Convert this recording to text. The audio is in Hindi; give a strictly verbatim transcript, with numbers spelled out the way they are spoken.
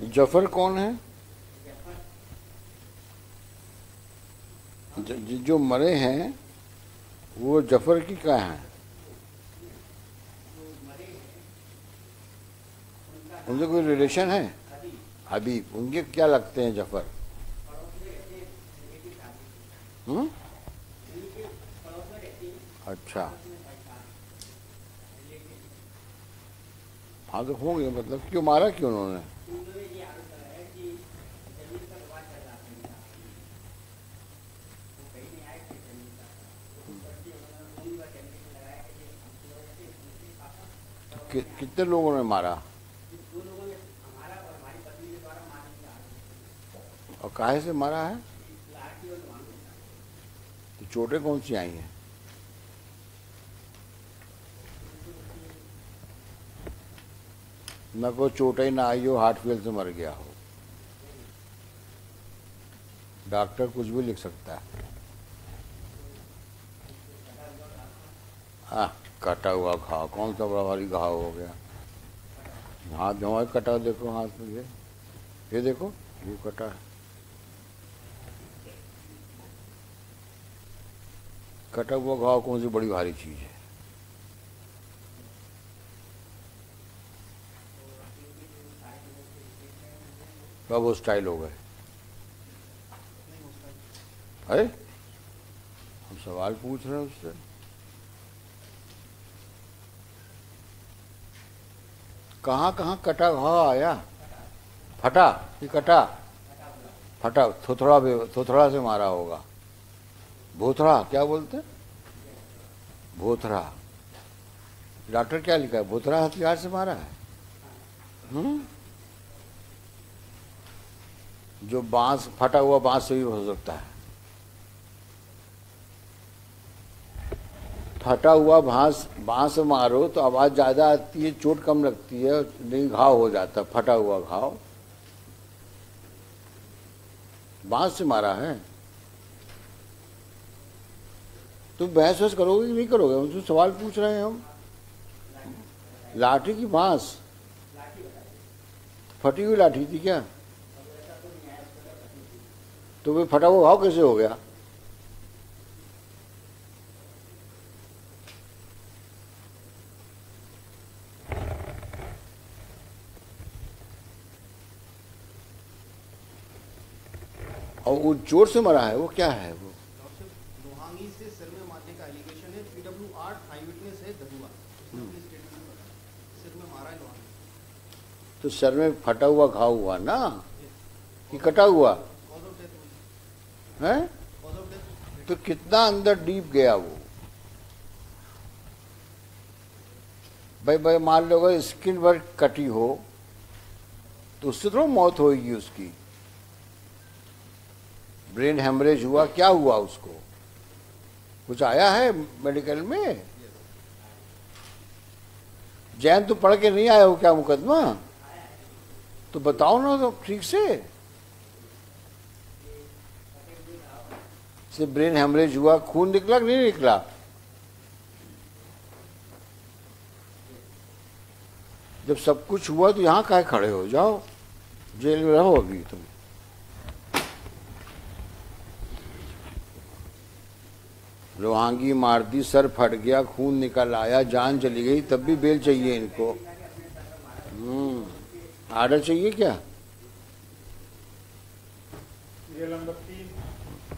जफर कौन है? ज, जो मरे हैं वो जफर की क्या है? उनसे कोई रिलेशन है? हबीब, उनके क्या लगते हैं जफर? हम्म? अच्छा, हाँ तो होंगे। मतलब क्यों मारा, क्यों उन्होंने? कि, कितने लोगों ने मारा और काहे से मारा है? तो चोटें कौन सी आई हैं? न कोई चोटें ना आई हो, हार्ट फेल से मर गया हो। डॉक्टर कुछ भी लिख सकता है। हाँ, कटा हुआ घाव, कौन सा बड़ा भारी घाव हो गया? हाथ धोआ कटा, देखो हाथ में, ये ये देखो, ये कटा है। कटा हुआ घाव कौन सी बड़ी भारी चीज है? कब वो स्टाइल हो गए? अरे हम सवाल पूछ रहे हैं उससे। कहाँ कहाँ कटा घाव आया? फटा कि कटा? फटा। थोथड़ा भी, थोथड़ा से मारा होगा। भोथड़ा क्या बोलते? भोथड़ा। डॉक्टर क्या लिखा है? भोथड़ा हथियार से मारा है। हम्म? जो बांस, फटा हुआ बांस से भी हो सकता है। फटा हुआ बांस, बांस मारो तो आवाज ज्यादा आती है, चोट कम लगती है, नहीं घाव हो जाता। फटा हुआ घाव बांस से मारा है। तुम बहस वहस करोगे कि नहीं करोगे? हम तो सवाल पूछ रहे हैं हम। लाठी की बांस? फटी हुई लाठी थी क्या? तो वे फटा हुआ घाव कैसे हो गया? और वो जोर से मरा है, वो क्या है? वो लोहांगी से सिर में मारने का एलिगेशन है। पीडब्ल्यू आर आई विटनेस है दरुआ, सिर में मारा है लोहांगी। तो सर में फटा हुआ घाव हुआ ना, कि कटा हुआ है? तो कितना अंदर डीप गया वो? भाई भाई मान लो अगर स्किन वर्क कटी हो तो उससे थोड़ा मौत होगी उसकी। ब्रेन हेमरेज हुआ, क्या हुआ उसको? कुछ आया है मेडिकल में? जैन तो पढ़ के नहीं आया हो क्या मुकदमा? तो बताओ ना तो ठीक से। से ब्रेन हेमरेज हुआ, खून निकला कि नहीं निकला? जब सब कुछ हुआ तो यहां काहे खड़े हो? जाओ जेल में रहो अभी तुम। लोहांगी मार दी, सर फट गया, खून निकल आया, जान चली गई, तब भी बेल चाहिए इनको। हम्म, आर्डर चाहिए क्या? नंबर तीन।